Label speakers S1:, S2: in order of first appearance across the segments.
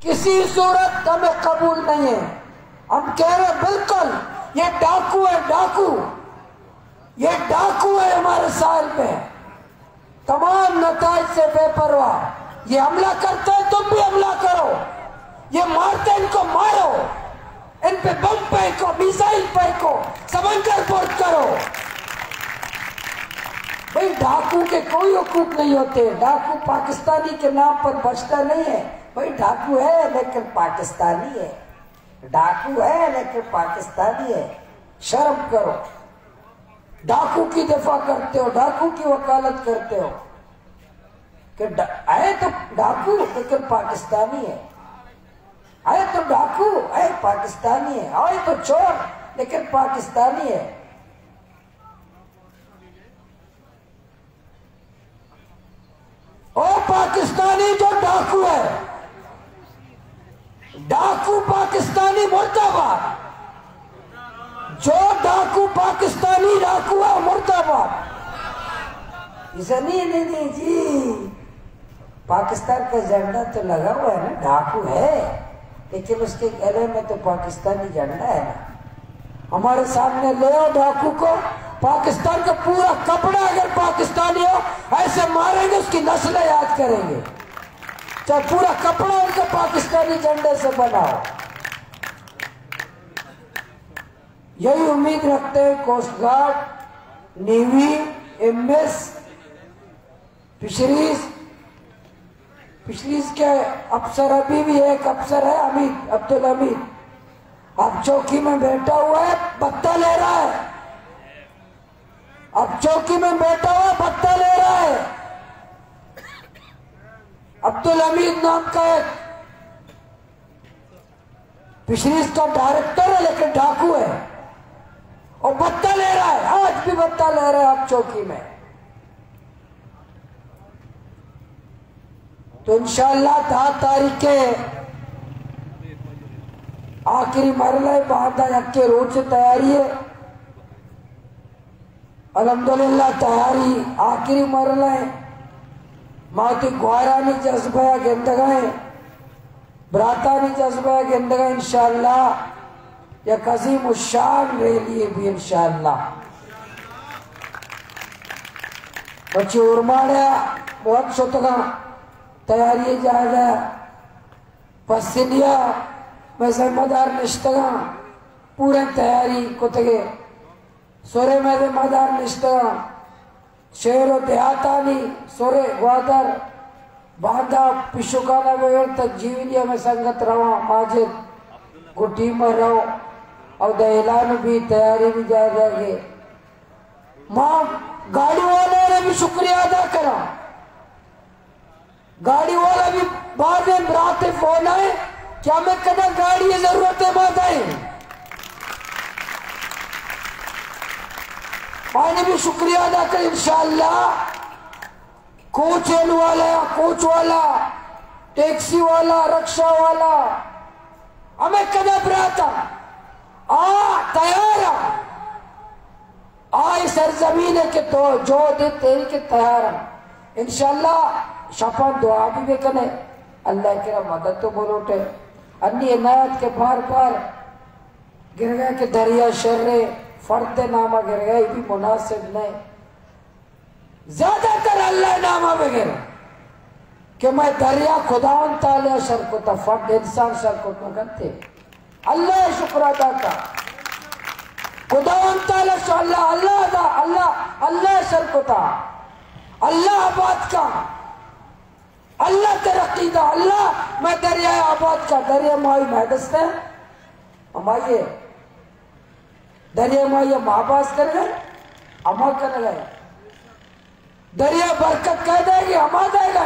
S1: किसी सूरत हमें कबूल नहीं है। हम कह रहे बिल्कुल ये डाकू है, डाकू, ये डाकू है हमारे साल में, तमाम नताइज से बेपरवाह। ये हमला करते हैं, तुम भी हमला करो। ये मारते हैं, इनको मारो, इन पे बम फेंको, मिसाइल फेंको, समंदर पोत करो। भाई डाकू के कोई हुकूक नहीं होते। डाकू पाकिस्तानी के नाम पर बचता नहीं है। भाई डाकू है लेकिन पाकिस्तानी है, डाकू है लेकिन पाकिस्तानी है। शर्म करो। डाकू की दफा करते हो, डाकू की वकालत करते हो कि आए तो डाकू लेकिन पाकिस्तानी है, आए तो डाकू आए पाकिस्तानी है, आए तो चोर लेकिन पाकिस्तानी है। ओ पाकिस्तानी जो डाकू है, डाकू पाकिस्तानी मुर्दाबाद। जो डाकू पाकिस्तानी डाकू है मुर्दाबाद। इसे नहीं जी, पाकिस्तान का झंडा तो लगा हुआ है ना, डाकू है लेकिन उसके गले में तो पाकिस्तानी झंडा है ना। हमारे सामने ले आओ डाकू को, पाकिस्तान का पूरा कपड़ा अगर पाकिस्तानी हो ऐसे मारेंगे, उसकी नस्लें याद करेंगे। चाहे पूरा कपड़ा उनका पाकिस्तानी झंडे से बनाओ। यही उम्मीद रखते हैं coast guard, navy, MS, fisheries के अफसर, अभी भी एक अफसर है अमीद, अब्दुल हमीद, अब चौकी में बैठा हुआ है, बत्ता ले रहा है। अब चौकी में बैठा हुआ बत्ता ले रहा है। अब्दुल हमीद नाम का एक फिशरीज का डायरेक्टर है लेकिन डाकू है और बत्ता ले रहा है, आज भी बत्ता ले रहा है अब चौकी में। तो इंशाअल्लाह 10 तारीख के आखिरी मरला बांधा के रोज से तैयारी है। अल्हम्दुलिल्लाह तैयारी आखिरी मरला है। माती ग्वारानी जज्बा गेंदगाए, ब्रातानी जज्बा गेंदगा इंशाअल्लाह या कजीम उशान रैली भी इंशाअल्लाह। बच्चे उर्माड़ा बहुत सोतगा तैयारी जाएगा। पसिलिया में जिम्मेदार निष्ठगा पूरे तैयारी कुतगे सोरे में जिम्मेदार निष्ठगा शेरो देहातानी सोरे ग्वादर बांधा पिशुकाना वगैरह तक जीवनिया में संगत रहो, माजिद गुटी में रहो और दहलान भी तैयारी भी जा जाएगी। मां गाड़ी वाले ने भी शुक्रिया अदा करा। गाड़ी वाला भी बाद में रात फोन आए कि हमें कदा गाड़ी की जरूरत है, बात आई मैंने भी शुक्रिया अदा कर। इंशाअल्लाह कोच वाला, कोच वाला, टैक्सी वाला, रिक्शा वाला हमें कदा बराता तैयार आ सरजमीन के तो जो दिन तेरी के तैयार इंशाअल्लाह। शपन दुआ भी कने अल्लाह की मदद तो बोलोटे अन्नी इनायत के बार बार गिर गए कि दरिया शर्रे फर्द नामा गिर गए भी मुनासिब नहीं। ज्यादातर अल्लाह नामा वगैरह कि मैं दरिया खुदावन ताले शर को था, फर्द इंसान शर को तो करते अल्लाह शुक्र अदा का खुदावन ताले अल्लाह अल्लाह अल्लाह अल्लाह शर को था, अल्लाह आबाद का, अल्लाह तरक्की का, अल्लाह मैं दरिया आबाद का। दरिया माई मैदस्ते हमारे दरिया माई महाबास कर गए, अमा कर गए। दरिया बरकत कह देगी, अमा देगा।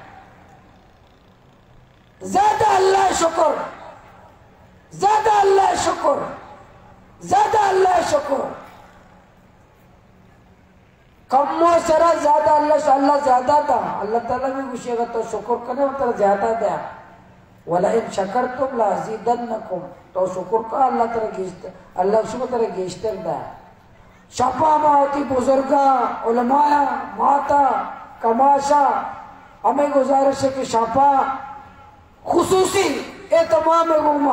S1: ज्यादा अल्लाह शुक्र, ज्यादा अल्लाह शुक्र, ज्यादा अल्लाह शुक्र। कमो सरा ज्यादा अल्लाह ज्यादा था। अल्लाह ताला भी खुशी अगर तो शुक्र करे तो ज्यादा दे। वाला इन शकर तुम लाजीदन्नकुम तो शुक्र का अल्लाह तरह गिश्त, अल्लाह शुक्र तरह गिश्तर दे। शपा माती बुजुर्गा उलमाया माता कमाशा हमें गुजारिश है कि शपा खुसूसी एहतमाम घूमा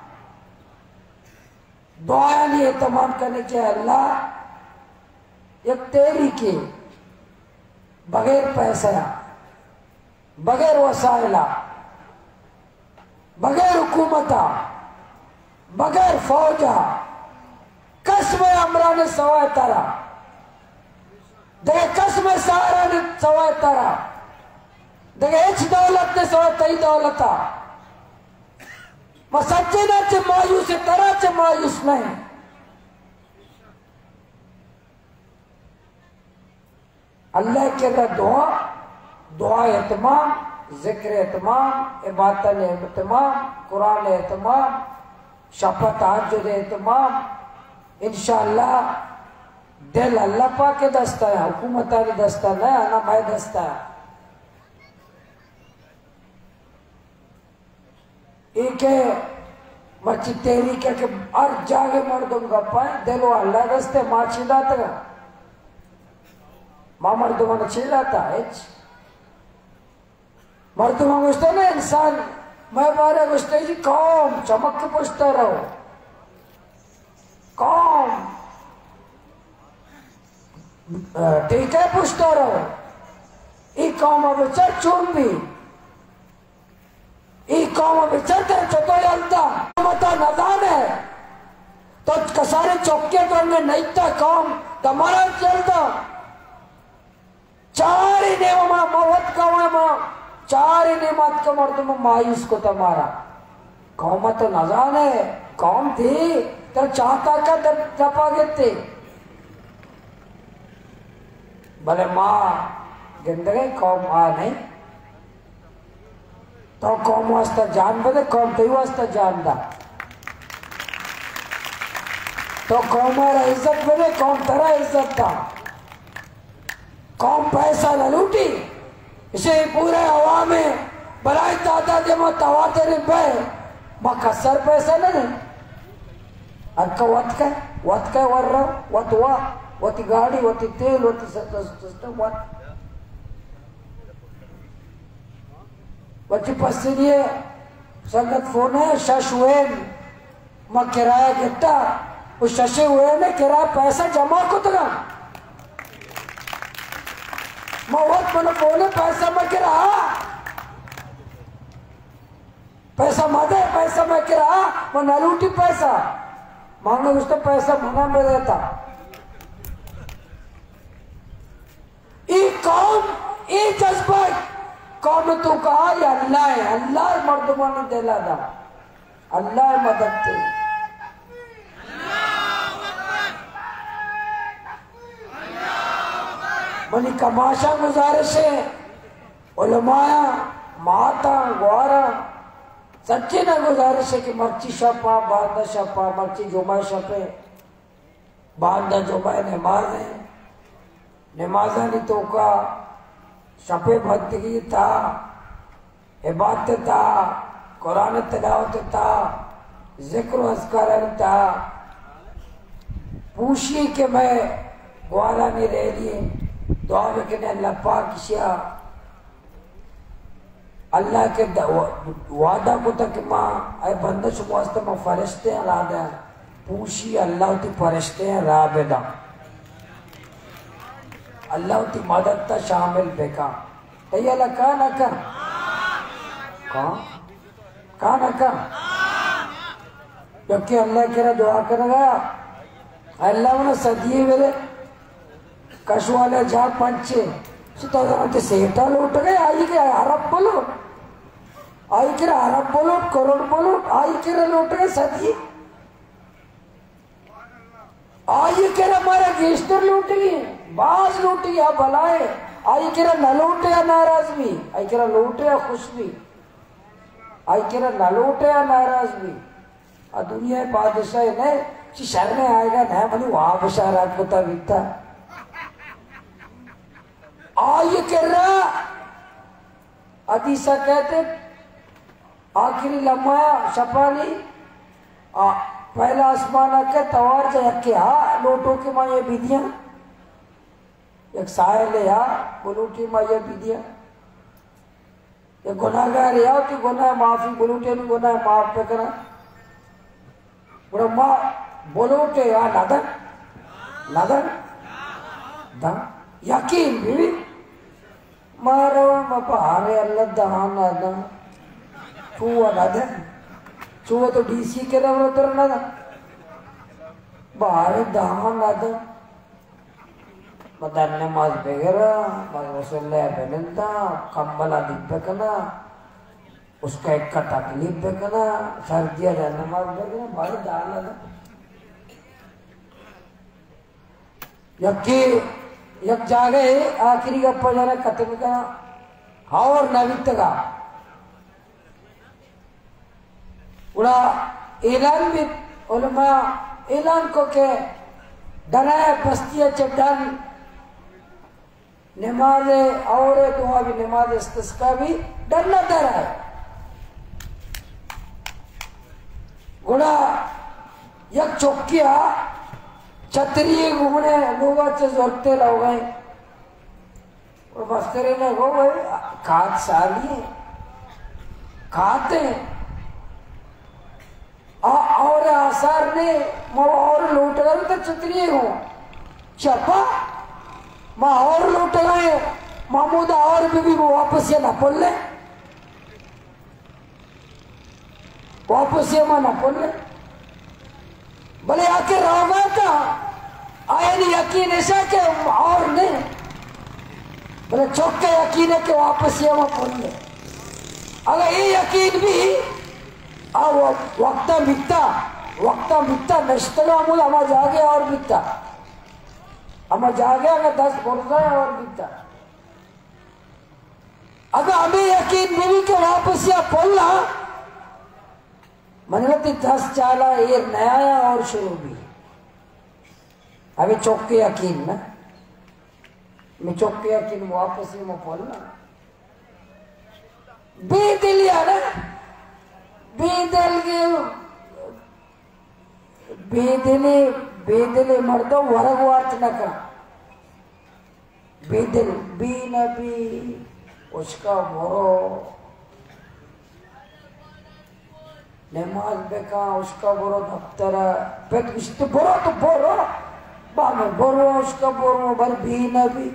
S1: दुआ नहीं एहतमाम करने के अल्लाह एक तेरी के बगैर पैसा बगैर वसाइला बगैर हुकूमता बगैर फौजा कसम अमरा ने सवाए तारा देखे कसम सहारा ने सवाए तारा देखे एच दौलत ने सवाए तई दौलता मैं सच्चे ना चे मायूस है तरह चे मायूस नहीं अल्लाह के दुआ दुआ एहतमाम जिक्र एहतमाम इबादत एहतमाम कुरान एहतमाम शपत तहज्जुद एहतमाम इंशाअल्लाह दिल अल्लाह पाक के दस्ता है हुकूमतानी दस्ता नहीं आना मैं दस्ता है एक मच्छी तेरी के हर जागे मर्दम का पाए दिलो अल्लाह दस्ते माँ छिड़ाता है माँ मर्दमान छिड़ाता है मर्दमान गुस्ते ना इंसान मैं बारे गुस्ते जी कौम चमक के पूछता रहो कौम ठीक है पूछता रहो एक कौम अब चर चूम भी एक कौम अब चरते चौथा चलता मता नदान है तो कसारे चौके करने नहीं था कौम तुम्हारा चलता चार ही नेमा मवत कौमा चार ही नेमत का मर्द में मायूस को तुम्हारा कौम तो नजान है कौम थी तो चाहता का दपा गे भले माँ जिंदगी कौम आ नहीं तो कौम वास्ता जान बदे कौम तो वास्ता जान दा तो कौम इज्जत बदे कौम तरह इज्जत था कौम पैसा न लूटी इसे पूरे हवा में बलाई दादा दे मो तवाते ने पे मां कसर पैसा नहीं अक्का वत का वर्रा वतवा वती गाड़ी वती तेल वती सिस्टम वत वती पसीने संगत फोन है शशवेन मां किराया गिट्टा उस शशे हुए ने किराया पैसा जमा को तगा मां वत मन फोन पैसा में किराया पैसा मदे पैसा में किराया वो नलूटी पैसा मांगे उसको पैसा मना में देता कौम जज्बा कौम तो कहा या अल्लाह है अल्लाह मर्दमानी दिला दा अल्लाह मदद थे मनी कमाशा गुजारिश है उलमाया माता ग्वारा सच्ची ना गुजारिश है कि मर्ची शपा बांदा शपा मर्ची जुमा शपे बांदा जुमा नमाज है नमाजा नहीं तो का शपे बंदगी था इबादत था कुरान तिलावत था जिक्र अस्कार था पूछिए कि मैं ग्वारा नहीं रह लिए दुआ में कि अल्लाह पाक शिया अल्लाह के वादा को तक माँ अरे बंदश वास्ते में फरिश्ते हैं राधा पूछी अल्लाह की फरिश्ते हैं राबेदा अल्लाह की मदद था शामिल बेका तो ये अल्लाह कहा ना कर क्योंकि अल्लाह के दुआ कर गया अल्लाह ने सदिए मेरे कशु वाले जा पंचे तो सेठा लूट गए आई के अरब बोलो आई के अरब बोलो करोड़ बोलो आई के लूट गए सदी आई के हमारे गेस्टर लूट गए बाज लूट गया भलाए आई के न लूटे या नाराज भी आई के लूटे या खुश भी आई के न लूटे या नाराज भी और दुनिया बादशाह ने शरने आएगा न बनी वहां बशारा बता बीता आय कर रहा अदीसा कहते आखिरी लम्हा शपाली पहला आसमान आके तवार जाए क्या लोटो की माँ ये विधियां एक साहिल या बोलूटी माँ ये विधियां ये गुनाहगार या तो गुनाह माफी बोलूटे नहीं गुनाह माफ पे करा बड़ा माँ बोलूटे या नादन नादन दा यकीन भी मारो माँ पहाड़े अल्लाह दहान नादन चूहा नादन चूहा तो डीसी के ना उतर नादन बाहर दहान नादन मदान नमाज बेगरा मसल्ला बेनंदा कम्बला दिब्बकना उसका एक का तकलीफ बेकना सर्दिया दा नमाज बेगरा बाहर दाना दा यक्की यक जागे आखिरी का पजाना खत्म करा और नवित का उड़ा ऐलान भी उलमा ऐलान को के डराए बस्तियाँ चढ़ान नमाज और दुआ भी नमाज इस्तिस्का भी डरना डर है गुड़ा यक चौकिया छतरी घूमने लोग से जोड़ते रह गए और बस्तरे ने हो गए खाद साली खाते और आसार ने और लूट गए तो छतरी हो चपा माँ और लूट गए महमूद और भी वो वापस ये ना बोल ले वापस ये माँ ना बोल ले भले आके रहोगा का आया नहीं यकीन ऐसा के और नहीं भले चौके यकीन है कि वापस ये माँ बोल ले अगर ये यकीन भी वक्ता मित्ता नश्तगा मुझे हमारा जागे और मित्ता हमारा जागे अगर 10 बोलता है और मित्ता अगर हमें यकीन नहीं कि वापस या बोलना मनगती 10 चाला ये नया और शुरू भी हमें चौके यकीन ना मैं चौके यकीन वापस ही मैं बोलना बेदिलिया ना बेदल के बेदले मर्दों वरग वार्त न कर बेदल बी न बी उसका बोरो नमाज बेका उसका बोरो दफ्तर पेट किसी बोरो तो बोरो बामे बोरो उसका बोरो बर बी न बी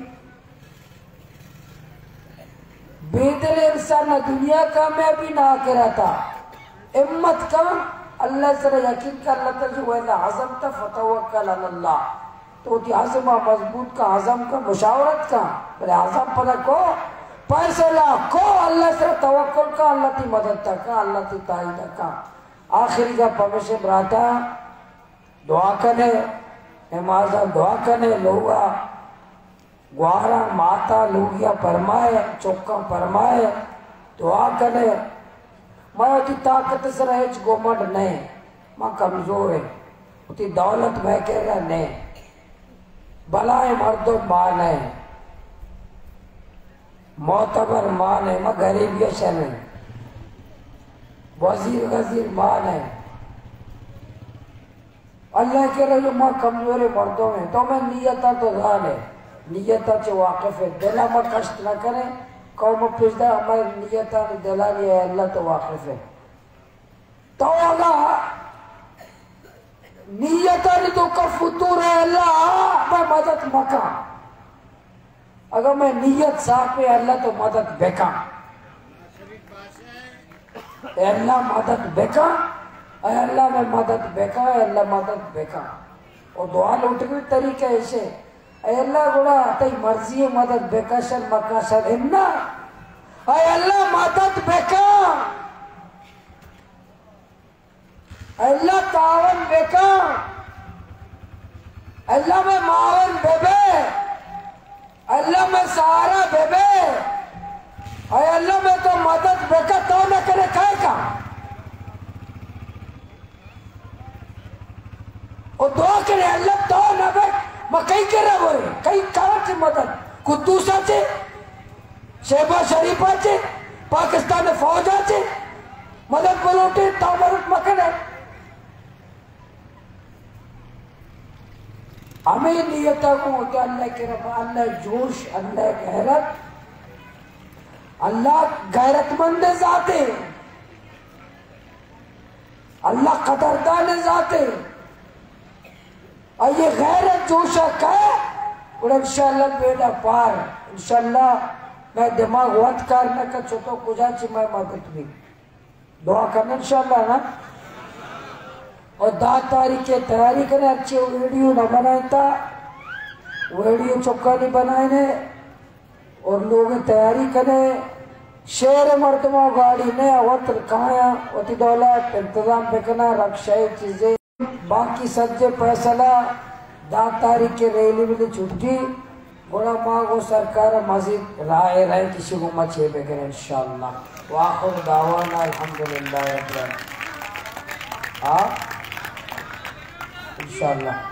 S1: बेदल इंसान दुनिया का मैं भी ना करा था हिम्मत का अल्लाह से यकीन कर लेता जो वैसा हज़म था फतवक्कल अल्लाह तो ती हज़म मजबूत का हज़म का मुशावरत का बोले हज़म पता को पैसा को अल्लाह से तवक्कुल का अल्लाह की मदद का अल्लाह की ताईद का आखिरी का परमेश्वर ब्राता दुआ करने नमाज दुआ करने लोगा ग्वारा माता लोगिया फरमाए चौका फरमाए दुआ करने मैं उती ताकत से रहे गोमट नहीं मैं कमजोर है उती दौलत मैं कहेगा नहीं भलाए मर्दो मान है मोतबर मान है मैं गरीब ये शर है वजीर गजीर मान है अल्लाह कह रहे जो मैं कमजोर है मर्दों में तो मैं नियता तो जान है नियता से वाकिफ है दिला में कष्ट न करे कौम पिछदा हमारे नियता ने दिला लिया है अल्लाह तो वाकिफ है तो अल्लाह नियता ने तो का फुतूर है अल्लाह मैं मदद मका अगर मैं नियत साफ है अल्लाह तो मदद बेका अल्लाह मदद बेका अल्लाह में मदद बेका अल्लाह मदद बेका और दुआ लौट के तरीका ऐसे अल्लाह गुड़ा तई मर्जी मदद बेकाशर मकाशर इन्ना अल्लाह मदद बेका अल्लाह तावन बेका अल्लाह में मावन बेबे अल्लाह में सहारा बेबे अल्लाह में तो मदद बेका तो न करे काय का और दुआ करे अल्लाह तो न बे मैं कहीं करे वो कहीं कारण मदद कुद्दूसा से शहबाज शरीफा से पाकिस्तान में फौजा से मदद बोलोटे तामरुत मकने हमें नियता को होता अल्लाह के रब अल्लाह जोश अल्लाह गैरत अल्लाह गैरतमंद जाते, अल्लाह कदरदान जाते, और ये गैरत जोशा का और इंशाल्लाह बेटा पार इंशाल्लाह मैं दिमाग वत करने का छोटो कुछ मैं मदद भी दुआ करना इंशाल्लाह ना। और 10 तारीख की तैयारी करें, अच्छे वीडियो न बनाए था, वीडियो चौका नहीं बनाए ने, और लोग तैयारी करें। शेर मर्दमा गाड़ी ने अवत कहा अति दौलत इंतजाम फेंकना रक्षा चीजें बाकी सज्जे फैसला 10 तारीख के रैली में छुट्टी बड़ा मांगो सरकार मजीद राय राय किसी को मचे बेकर इंशाअल्लाह। वाखिर दावाना अल्हम्दुलिल्लाह इंशाअल्लाह।